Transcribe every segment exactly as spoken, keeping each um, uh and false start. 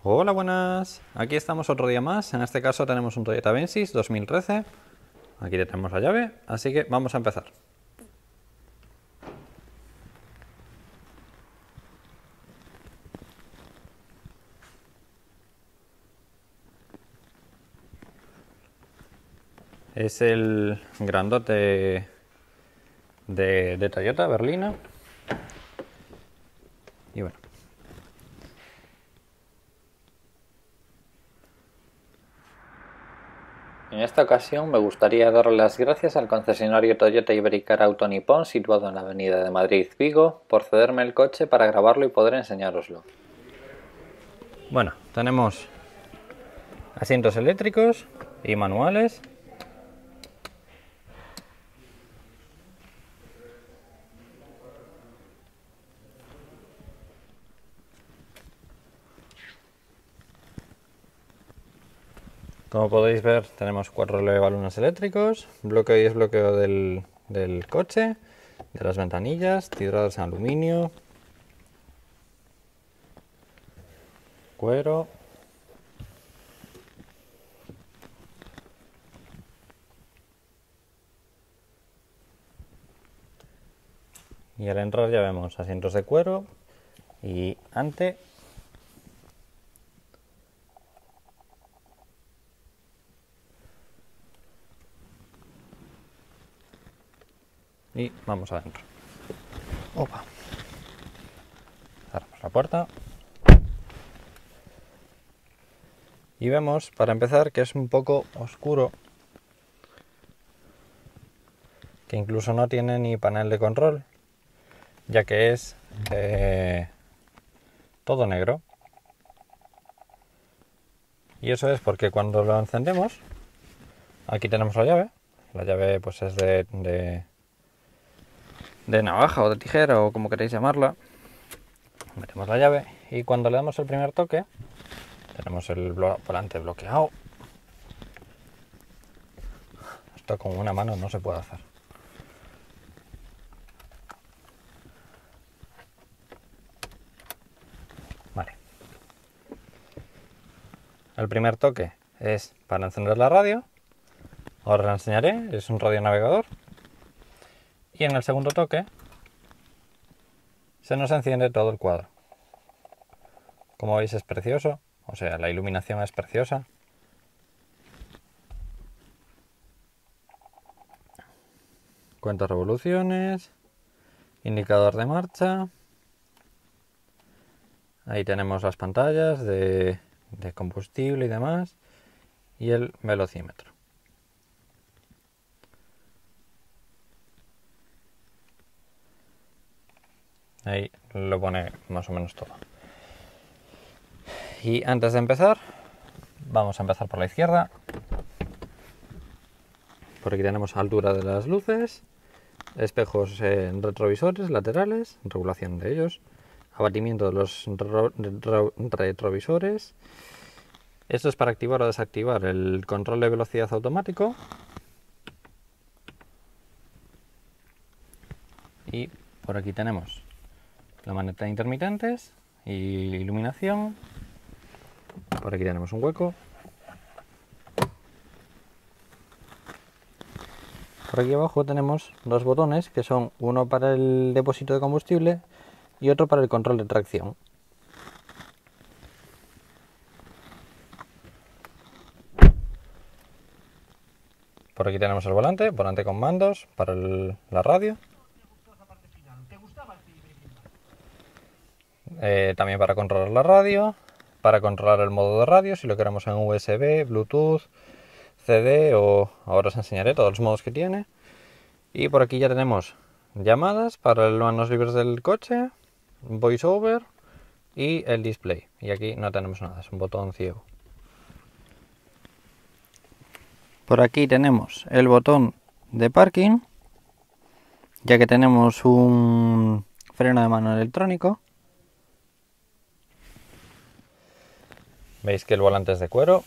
Hola, buenas. Aquí estamos otro día más. En este caso tenemos un Toyota Avensis dos mil trece. Aquí le tenemos la llave, así que vamos a empezar. Es el grandote de, de Toyota berlina. Y bueno. En esta ocasión me gustaría dar las gracias al concesionario Toyota Iberia Auto Nippon situado en la avenida de Madrid, Vigo, por cederme el coche para grabarlo y poder enseñároslo. Bueno, tenemos asientos eléctricos y manuales. Como podéis ver, tenemos cuatro balones eléctricos, bloqueo y desbloqueo del, del coche, de las ventanillas, tibradas en aluminio, cuero. Y al entrar ya vemos asientos de cuero y ante. Y vamos adentro. Opa. Cerramos la puerta. Y vemos, para empezar, que es un poco oscuro. Que incluso no tiene ni panel de control, ya que es eh, todo negro. Y eso es porque cuando lo encendemos, aquí tenemos la llave. La llave pues es de, de, de navaja o de tijera o como queréis llamarla. Metemos la llave y cuando le damos el primer toque, tenemos el volante bloqueado. Esto con una mano no se puede hacer. Vale. El primer toque es para encender la radio. Ahora la enseñaré, es un radio navegador. Y en el segundo toque se nos enciende todo el cuadro. Como veis es precioso, o sea, la iluminación es preciosa. Cuenta revoluciones, indicador de marcha. Ahí tenemos las pantallas de, de combustible y demás. Y el velocímetro. Ahí lo pone más o menos todo. Y antes de empezar, vamos a empezar por la izquierda. Por aquí tenemos altura de las luces, espejos eh, retrovisores laterales, regulación de ellos, abatimiento de los retro, retro, retrovisores. Esto es para activar o desactivar el control de velocidad automático. Y por aquí tenemos la maneta de intermitentes y iluminación. Por aquí tenemos un hueco. Por aquí abajo tenemos dos botones que son uno para el depósito de combustible y otro para el control de tracción. Por aquí tenemos el volante, volante con mandos para el, la radio. Eh, también para controlar la radio, para controlar el modo de radio, si lo queremos en U S B, Bluetooth, C D o ahora os enseñaré todos los modos que tiene. Y por aquí ya tenemos llamadas para las manos libres del coche, voiceover y el display. Y aquí no tenemos nada, es un botón ciego. Por aquí tenemos el botón de parking, ya que tenemos un freno de mano electrónico. Veis que el volante es de cuero.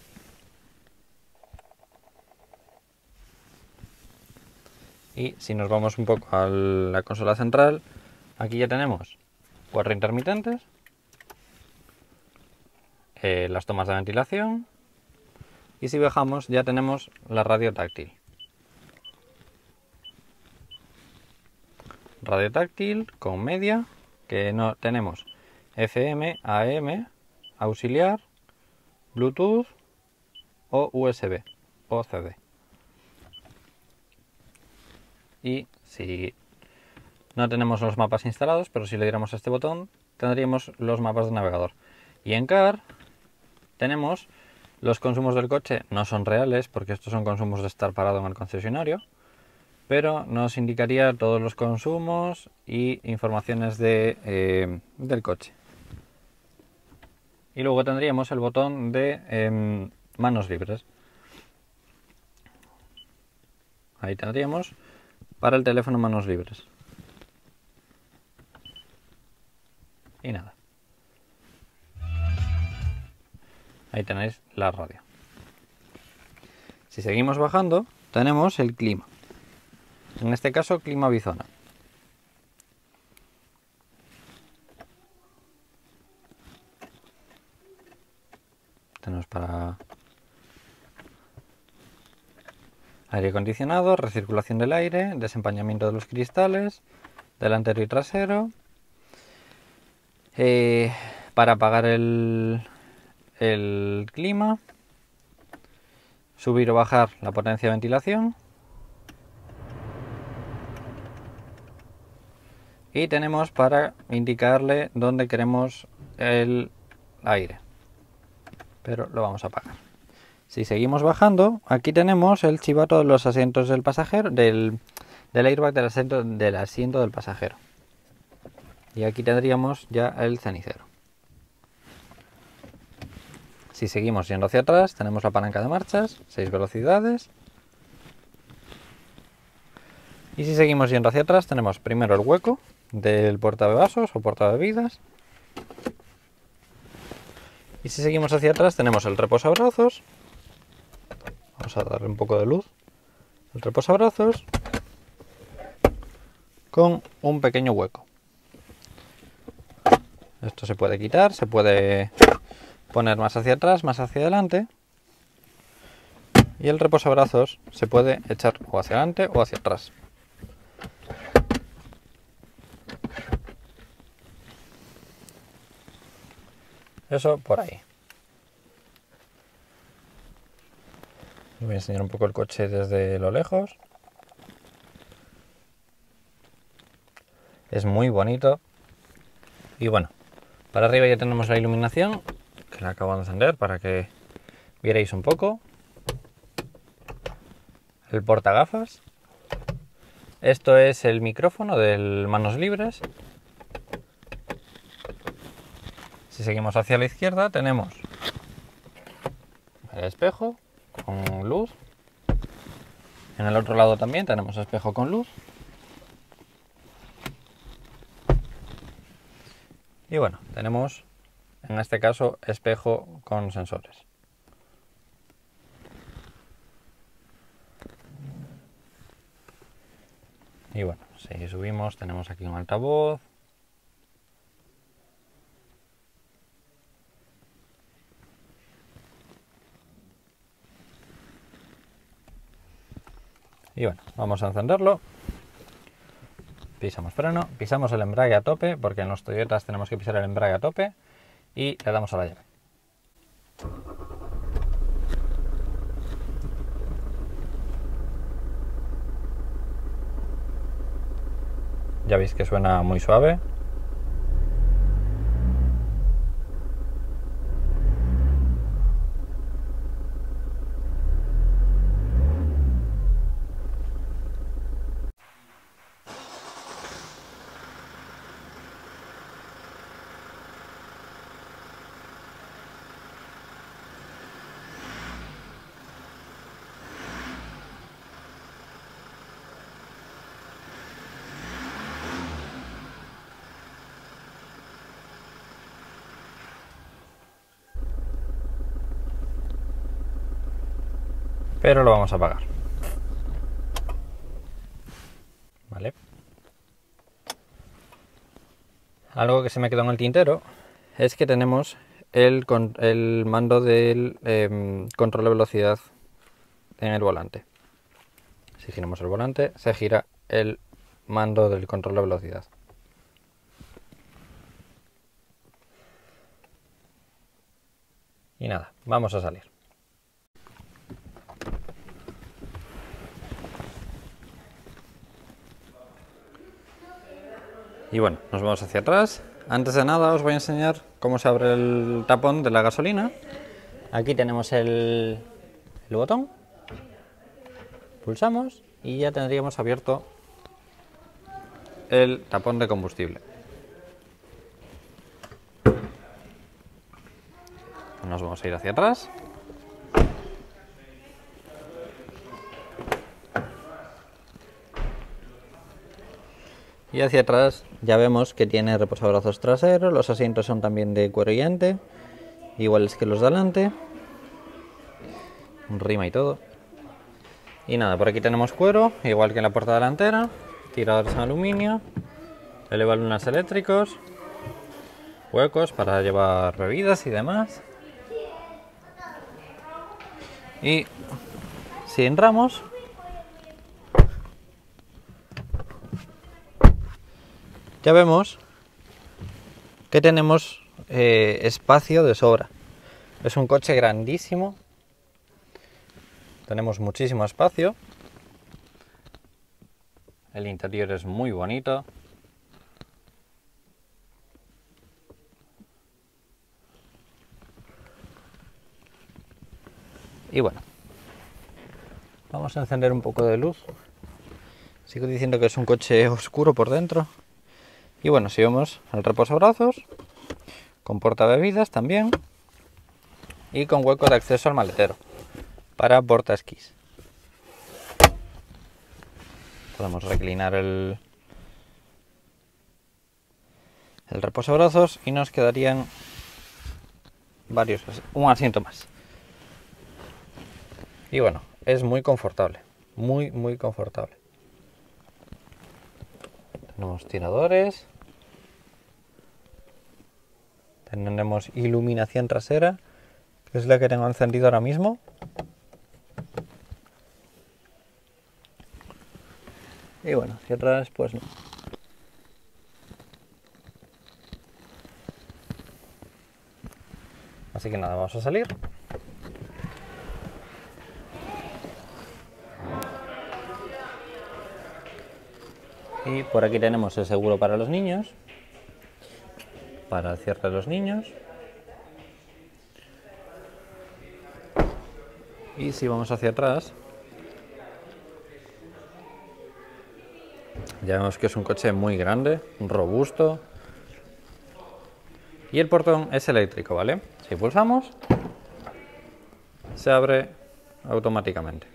Y si nos vamos un poco a la consola central, aquí ya tenemos cuatro intermitentes. eh, las tomas de ventilación. Y si bajamos ya tenemos la radio táctil. Radio táctil con media, que no tenemos F M, A M, auxiliar, Bluetooth o U S B o C D. Y si no tenemos los mapas instalados, pero si le diéramos a este botón, tendríamos los mapas de navegador. Y en Car tenemos los consumos del coche, no son reales porque estos son consumos de estar parado en el concesionario, pero nos indicaría todos los consumos y informaciones de, eh, del coche. Y luego tendríamos el botón de eh, manos libres. Ahí tendríamos para el teléfono manos libres. Y nada. Ahí tenéis la radio. Si seguimos bajando, tenemos el clima. En este caso, clima bizona. Tenemos para aire acondicionado, recirculación del aire, desempañamiento de los cristales, delantero y trasero. Eh, para apagar el, el clima, subir o bajar la potencia de ventilación. Y tenemos para indicarle dónde queremos el aire. Pero lo vamos a apagar. Si seguimos bajando, aquí tenemos el chivato de los asientos del pasajero, del, del airbag del asiento, del asiento del pasajero. Y aquí tendríamos ya el cenicero. Si seguimos yendo hacia atrás, tenemos la palanca de marchas, seis velocidades. Y si seguimos yendo hacia atrás, tenemos primero el hueco del portabevasos o portabebidas. Y si seguimos hacia atrás, tenemos el reposabrazos. Vamos a darle un poco de luz. El reposabrazos con un pequeño hueco. Esto se puede quitar, se puede poner más hacia atrás, más hacia adelante. Y el reposabrazos se puede echar o hacia adelante o hacia atrás. Eso por ahí. Os voy a enseñar un poco el coche desde lo lejos. Es muy bonito. Y bueno, para arriba ya tenemos la iluminación, que la acabo de encender para que vierais un poco. El portagafas. Esto es el micrófono del manos libres. Si seguimos hacia la izquierda tenemos el espejo con luz. En el otro lado también tenemos espejo con luz. Y bueno, tenemos en este caso espejo con sensores. Y bueno, si subimos tenemos aquí un altavoz. Y bueno, vamos a encenderlo. Pisamos freno, pisamos el embrague a tope, porque en los Toyotas tenemos que pisar el embrague a tope, y le damos a la llave. Ya veis que suena muy suave. Pero lo vamos a apagar. ¿Vale? Algo que se me quedó en el tintero es que tenemos el, con, el mando del eh, control de velocidad en el volante. Si giramos el volante, se gira el mando del control de velocidad. Y nada, vamos a salir. Y bueno, nos vamos hacia atrás. Antes de nada os voy a enseñar cómo se abre el tapón de la gasolina. Aquí tenemos el, el botón. Pulsamos y ya tendríamos abierto el tapón de combustible. Nos vamos a ir hacia atrás. Y hacia atrás ya vemos que tiene reposabrazos traseros, los asientos son también de cuero y ante, iguales que los de delante, un rima y todo. Y nada, por aquí tenemos cuero, igual que en la puerta delantera, tiradores en aluminio, elevalunas eléctricos, huecos para llevar bebidas y demás. Y si entramos, ya vemos que tenemos eh, espacio de sobra. Es un coche grandísimo, tenemos muchísimo espacio, el interior es muy bonito. Y bueno, vamos a encender un poco de luz. Sigo diciendo que es un coche oscuro por dentro. Y bueno, si vemos el reposabrazos, con portabebidas también, y con hueco de acceso al maletero para portaesquís. Podemos reclinar el, el reposabrazos y nos quedarían varios, un asiento más. Y bueno, es muy confortable, muy muy confortable. Tenemos tiradores, tenemos iluminación trasera, que es la que tengo encendido ahora mismo. Y bueno, hacia atrás pues no. Así que nada, vamos a salir. Y por aquí tenemos el seguro para los niños, para el cierre de los niños. Y si vamos hacia atrás, ya vemos que es un coche muy grande, robusto. Y el portón es eléctrico, ¿vale? Si pulsamos, se abre automáticamente.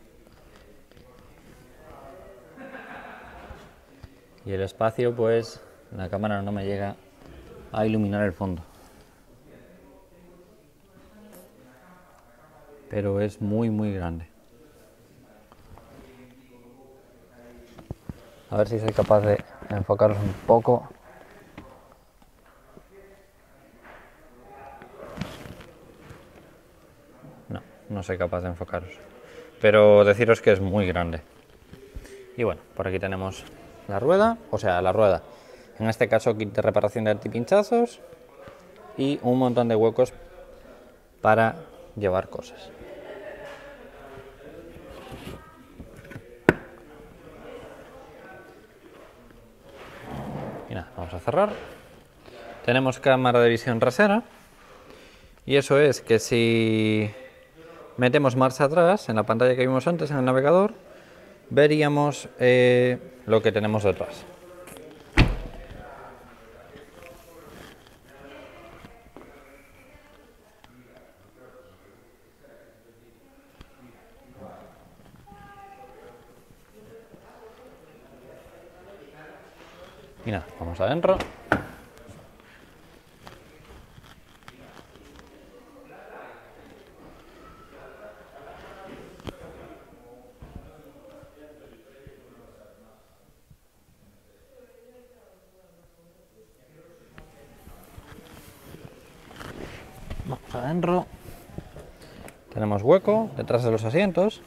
Y el espacio, pues, la cámara no me llega a iluminar el fondo. Pero es muy, muy grande. A ver si soy capaz de enfocaros un poco. No, no soy capaz de enfocaros. Pero deciros que es muy grande. Y bueno, por aquí tenemos la rueda, o sea, la rueda. En este caso, kit de reparación de antipinchazos y un montón de huecos para llevar cosas. Y nada, vamos a cerrar. Tenemos cámara de visión trasera. Y eso es que si metemos marcha atrás en la pantalla que vimos antes en el navegador, veríamos eh, lo que tenemos detrás. Y nada, vamos adentro. Vamos adentro. Tenemos hueco detrás de los asientos.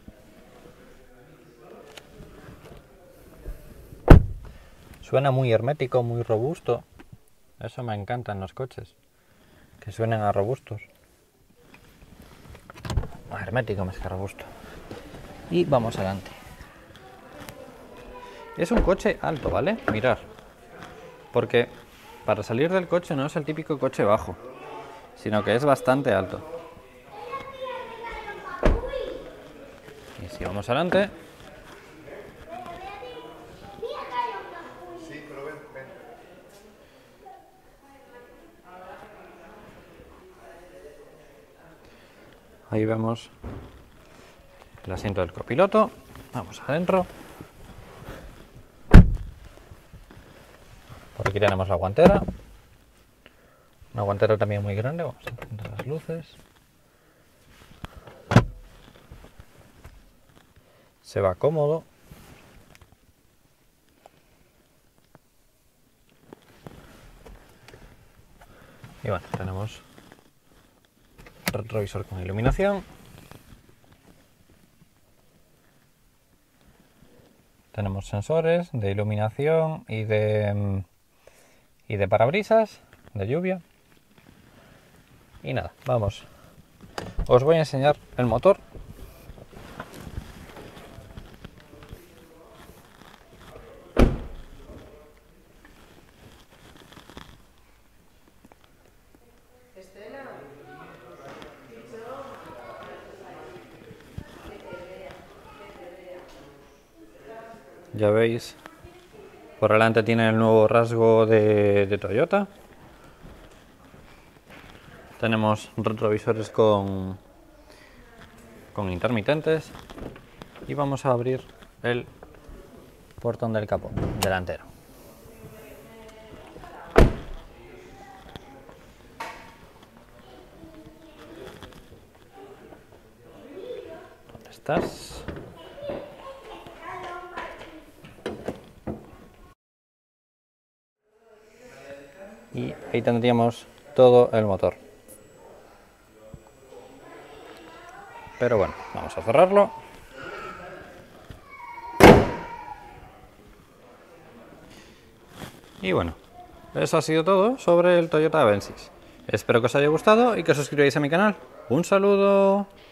Suena muy hermético, muy robusto. Eso me encanta en los coches, que suenen a robustos. Más hermético más que robusto. Y vamos adelante. Es un coche alto, ¿vale? Mirad. Porque para salir del coche no es el típico coche bajo, sino que es bastante alto. Y si vamos adelante... Ahí vemos el asiento del copiloto. Vamos adentro. Por aquí tenemos la guantera. Una guantera también muy grande. Vamos a encender las luces. Se va cómodo. Y bueno, tenemos retrovisor con iluminación. Tenemos sensores de iluminación y de y de parabrisas, de lluvia. Y nada, vamos. Os voy a enseñar el motor. Ya veis, por delante tiene el nuevo rasgo de, de Toyota. Tenemos retrovisores con, con intermitentes. Y vamos a abrir el portón del capó delantero. ¿Dónde estás? Y ahí tendríamos todo el motor. Pero bueno, vamos a cerrarlo. Y bueno, eso ha sido todo sobre el Toyota Avensis. Espero que os haya gustado y que os suscribáis a mi canal. ¡Un saludo!